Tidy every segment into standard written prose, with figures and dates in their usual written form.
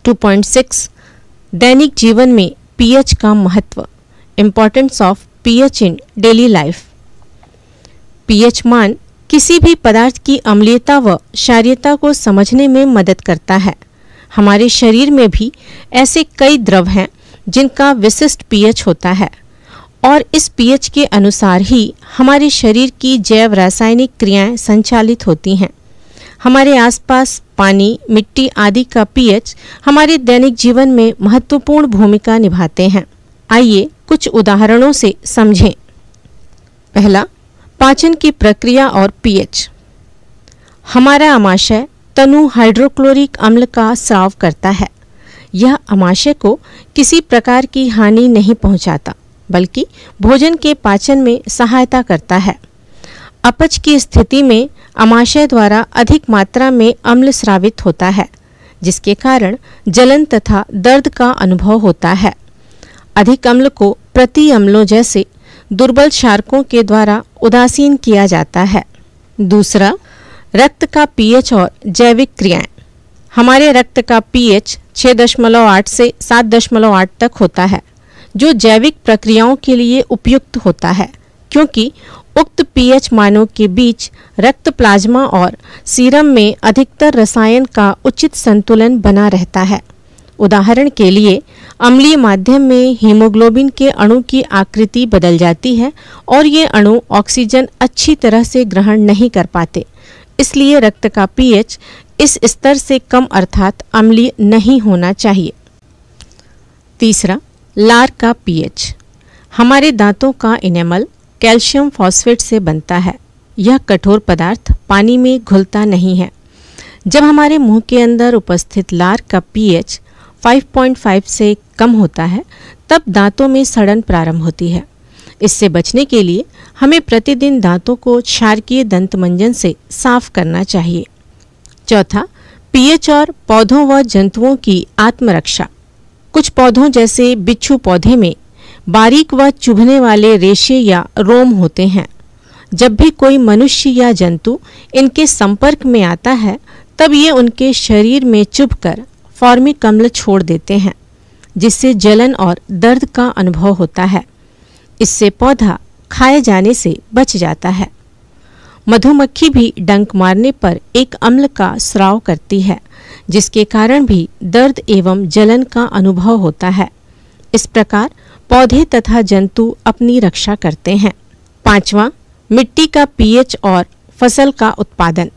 2.6 दैनिक जीवन में पीएच का महत्व, importance of pH in daily life. PH मान किसी भी पदार्थ की अम्लीयता व क्षारीयता को समझने में मदद करता है। हमारे शरीर में भी ऐसे कई द्रव हैं जिनका विशिष्ट पीएच होता है और इस पीएच के अनुसार ही हमारे शरीर की जैव रासायनिक क्रियाएं संचालित होती हैं। हमारे आसपास पानी, मिट्टी आदि का पीएच हमारे दैनिक जीवन में महत्वपूर्ण भूमिका निभाते हैं। आइए कुछ उदाहरणों से समझें। पहला, पाचन की प्रक्रिया और पीएच। हमारा आमाशय तनु हाइड्रोक्लोरिक अम्ल का स्राव करता है। यह आमाशय को किसी प्रकार की हानि नहीं पहुंचाता, बल्कि भोजन के पाचन में सहायता करता है। अपच की स्थिति में आमाशय द्वारा अधिक मात्रा में अम्ल स्रावित होता है, जिसके कारण जलन तथा दर्द का अनुभव होता है। अधिक अम्ल को प्रति अम्लों जैसे दुर्बल क्षारकों के द्वारा उदासीन किया जाता है। दूसरा, रक्त का पीएच और जैविक क्रियाएं। हमारे रक्त का पीएच 6.8 से 7.8 तक होता है, जो जैविक प्रक्रियाओं के लिए उपयुक्त होता है, क्योंकि उक्त पीएच मानों के बीच रक्त प्लाज्मा और सीरम में अधिकतर रसायन का उचित संतुलन बना रहता है। उदाहरण के लिए, अम्लीय माध्यम में हीमोग्लोबिन के अणु की आकृति बदल जाती है और ये अणु ऑक्सीजन अच्छी तरह से ग्रहण नहीं कर पाते। इसलिए रक्त का पीएच इस स्तर से कम अर्थात अम्लीय नहीं होना चाहिए। तीसरा, लार का पीएच। हमारे दांतों का इनेमल कैल्शियम फॉस्फेट से बनता है। यह कठोर पदार्थ पानी में घुलता नहीं है। जब हमारे मुंह के अंदर उपस्थित लार का पीएच 5.5 से कम होता है, तब दांतों में सड़न प्रारंभ होती है। इससे बचने के लिए हमें प्रतिदिन दांतों को क्षारकीय दंतमंजन से साफ करना चाहिए। चौथा, पीएच और पौधों व जंतुओं की आत्मरक्षा। कुछ पौधों जैसे बिच्छू पौधे में बारीक व चुभने वाले रेशे या रोम होते हैं। जब भी कोई मनुष्य या जंतु इनके संपर्क में आता है, तब ये उनके शरीर में चुभकर फॉर्मिक अम्ल छोड़ देते हैं, जिससे जलन और दर्द का अनुभव होता है। इससे पौधा खाए जाने से बच जाता है। मधुमक्खी भी डंक मारने पर एक अम्ल का स्राव करती है, जिसके कारण भी दर्द एवं जलन का अनुभव होता है। इस प्रकार पौधे तथा जंतु अपनी रक्षा करते हैं। पांचवा, मिट्टी का पीएच और फसल का उत्पादन।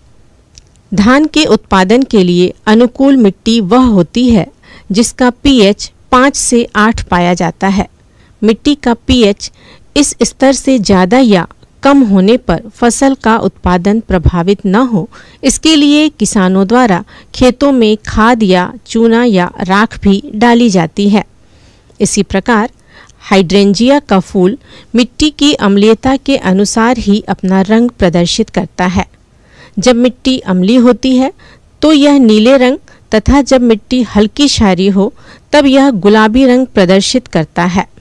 धान के उत्पादन के लिए अनुकूल मिट्टी वह होती है जिसका पीएच 5 से 8 पाया जाता है। मिट्टी का पीएच इस स्तर से ज़्यादा या कम होने पर फसल का उत्पादन प्रभावित न हो, इसके लिए किसानों द्वारा खेतों में खाद या चूना या राख भी डाली जाती है। इसी प्रकार हाइड्रेंजिया का फूल मिट्टी की अम्लीयता के अनुसार ही अपना रंग प्रदर्शित करता है। जब मिट्टी अम्लीय होती है तो यह नीले रंग तथा जब मिट्टी हल्की क्षारीय हो तब यह गुलाबी रंग प्रदर्शित करता है।